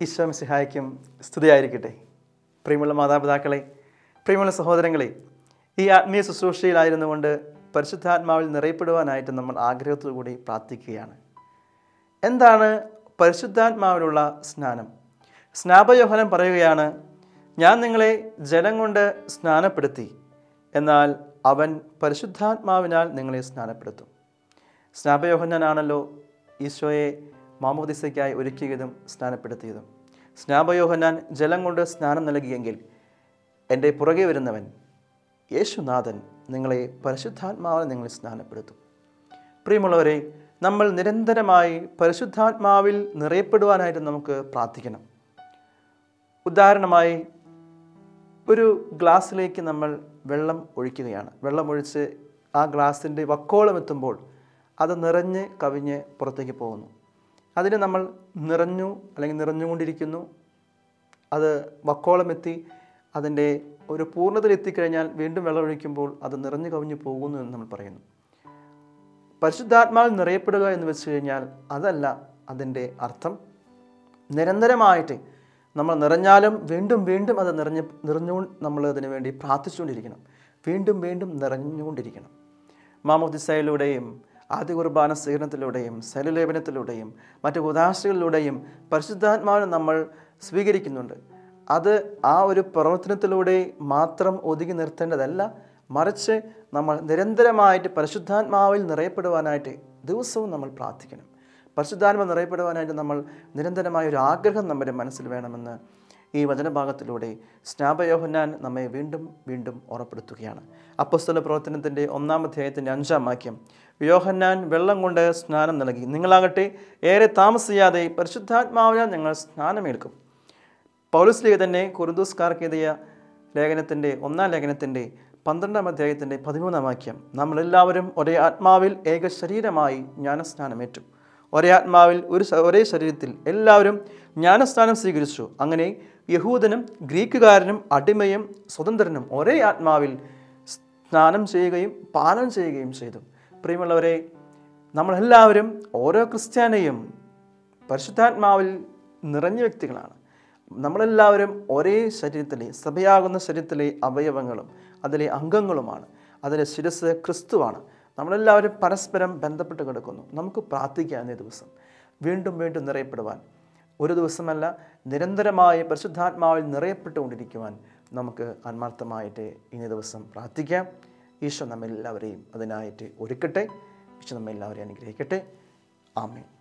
ഈശോ മിശിഹായ്ക്കും സ്തുതിയായിരിക്കട്ടെ. പ്രിയമുള്ള മാതാപിതാക്കളെ, പ്രിയമുള്ള സഹോദരങ്ങളെ, ഈ ആത്മീയ ശുശ്രൂഷയിലായിരുന്നു കൊണ്ട് പരിശുദ്ധാത്മാവിൽ നിറയപ്പെടുവാനായിട്ട് നമ്മൾ ആഗ്രഹത്തോടുകൂടി പ്രാർത്ഥിക്കുകയാണ്. എന്താണ് പരിശുദ്ധാത്മാവിലുള്ള സ്നാനം? സ്നാപയോഹന്നാൻ പറയുകയാണ്, ഞാൻ നിങ്ങളെ ജലം കൊണ്ട് സ്നാനപ്പെടുത്തി, എന്നാൽ അവൻ പരിശുദ്ധാത്മാവിനാൽ നിങ്ങളെ സ്നാനപ്പെടുത്തും. സ്നാപയോഹന്നാനാണല്ലോ ഈശോയെ മാമോദിസയ്ക്കായി ഒരുക്കിയതും സ്നാനപ്പെടുത്തിയതും. സ്നാപയോഹന്നാൻ ജലം കൊണ്ട് സ്നാനം നൽകിയെങ്കിൽ എൻ്റെ പുറകെ വരുന്നവൻ യേശുനാഥൻ നിങ്ങളെ പരിശുദ്ധാത്മാവിൽ നിങ്ങളെ സ്നാനപ്പെടുത്തും. പ്രിയമുള്ളവരെ, നമ്മൾ നിരന്തരമായി പരിശുദ്ധാത്മാവിൽ നിറയപ്പെടുവാനായിട്ട് നമുക്ക് പ്രാർത്ഥിക്കണം. ഉദാഹരണമായി, ഒരു ഗ്ലാസ്സിലേക്ക് നമ്മൾ വെള്ളം ഒഴിക്കുകയാണ്. വെള്ളമൊഴിച്ച് ആ ഗ്ലാസിൻ്റെ വക്കോളം എത്തുമ്പോൾ അത് നിറഞ്ഞ് കവിഞ്ഞ് പുറത്തേക്ക് പോകുന്നു. അതിന് നമ്മൾ നിറഞ്ഞു അല്ലെങ്കിൽ നിറഞ്ഞുകൊണ്ടിരിക്കുന്നു, അത് വക്കോളം എത്തി അതിൻ്റെ ഒരു പൂർണ്ണതയിലെത്തിക്കഴിഞ്ഞാൽ വീണ്ടും വെള്ളം ഒഴിക്കുമ്പോൾ അത് നിറഞ്ഞു കവിഞ്ഞു പോകുന്നു എന്ന് നമ്മൾ പറയുന്നു. പരിശുദ്ധാത്മാവിൽ നിറയപ്പെടുക എന്ന് വെച്ച് കഴിഞ്ഞാൽ അതല്ല അതിൻ്റെ അർത്ഥം. നിരന്തരമായിട്ട് നമ്മൾ നിറഞ്ഞാലും വീണ്ടും വീണ്ടും അത് നിറഞ്ഞു നമ്മൾ അതിനു വേണ്ടി പ്രാർത്ഥിച്ചുകൊണ്ടിരിക്കണം. വീണ്ടും വീണ്ടും നിറഞ്ഞുകൊണ്ടിരിക്കണം. മാമോദിസയിലൂടെയും ആദ്യ കുർബാന സ്വീകരണത്തിലൂടെയും ശൈലലേപനത്തിലൂടെയും മറ്റു ഉദാശകളിലൂടെയും പരിശുദ്ധാത്മാവിനെ നമ്മൾ സ്വീകരിക്കുന്നുണ്ട്. അത് ആ ഒരു പ്രവർത്തനത്തിലൂടെ മാത്രം ഒതുങ്ങി നിർത്തേണ്ടതല്ല, മറിച്ച് നമ്മൾ നിരന്തരമായിട്ട് പരിശുദ്ധാത്മാവിൽ നിറയപ്പെടുവാനായിട്ട് ദിവസവും നമ്മൾ പ്രാർത്ഥിക്കണം. പരിശുദ്ധാത്മാവ് നിറയപ്പെടുവാനായിട്ട് നമ്മൾ നിരന്തരമായ ഒരു ആഗ്രഹം നമ്മുടെ മനസ്സിൽ വേണമെന്ന് ഈ വചനഭാഗത്തിലൂടെ സ്നാപയോഹന്നാൻ നമ്മെ വീണ്ടും വീണ്ടും ഓർമ്മപ്പെടുത്തുകയാണ്. അപ്പോസ്തല പ്രവർത്തനത്തിൻ്റെ 1-ാം അധ്യായത്തിൻ്റെ 5-ാം വാക്യം, യോഹന്നാൻ വെള്ളം കൊണ്ട് സ്നാനം നൽകി, നിങ്ങളാകട്ടെ ഏറെ താമസിയാതെ പരിശുദ്ധാത്മാവിനാൽ ഞങ്ങൾ സ്നാനമേൽക്കും. പൗലോസ് തന്നെ കൊരിന്തോസ്കാർക്ക് എഴുതിയ ലേഖനത്തിൻ്റെ 1-ാം ലേഖനത്തിൻ്റെ 12-ാം അധ്യായത്തിൻ്റെ 13-ാം വാക്യം, നമ്മളെല്ലാവരും ഒരേ ആത്മാവിൽ ഏക ശരീരമായി ജ്ഞാനസ്നാനമേറ്റു. ഒരേ ആത്മാവിൽ ഒരേ ശരീരത്തിൽ എല്ലാവരും ജ്ഞാനസ്നാനം സ്വീകരിച്ചു. അങ്ങനെ യഹൂദനും ഗ്രീക്കുകാരനും അടിമയും സ്വതന്ത്രനും ഒരേ ആത്മാവിൽ സ്നാനം ചെയ്യുകയും പാനം ചെയ്യുകയും ചെയ്തു. പ്രിയമുള്ളവരെ, നമ്മളെല്ലാവരും ഓരോ ക്രിസ്ത്യാനിയും പരിശുദ്ധാത്മാവിൽ നിറഞ്ഞ വ്യക്തികളാണ്. നമ്മളെല്ലാവരും ഒരേ ശരീരത്തിലെ, സഭയാകുന്ന ശരീരത്തിലെ അവയവങ്ങളും അതിലെ അംഗങ്ങളുമാണ്. അതിലെ ശിരസ് ക്രിസ്തുവാണ്. നമ്മളെല്ലാവരും പരസ്പരം ബന്ധപ്പെട്ട് കിടക്കുന്നു. നമുക്ക് പ്രാർത്ഥിക്കാം ഈ ദിവസം വീണ്ടും വീണ്ടും നിറയപ്പെടുവാൻ. ഒരു ദിവസമല്ല, നിരന്തരമായി പരിശുദ്ധാത്മാവിൽ നിറയപ്പെട്ടുകൊണ്ടിരിക്കുവാൻ നമുക്ക് ആത്മാർത്ഥമായിട്ട് ഇന്നേ ദിവസം പ്രാർത്ഥിക്കാം. ഈശോ നമ്മെല്ലാവരെയും അതിനായിട്ട് ഒരുക്കട്ടെ. ഈശോ നമ്മെല്ലാവരെയും അനുഗ്രഹിക്കട്ടെ. ആമേൻ.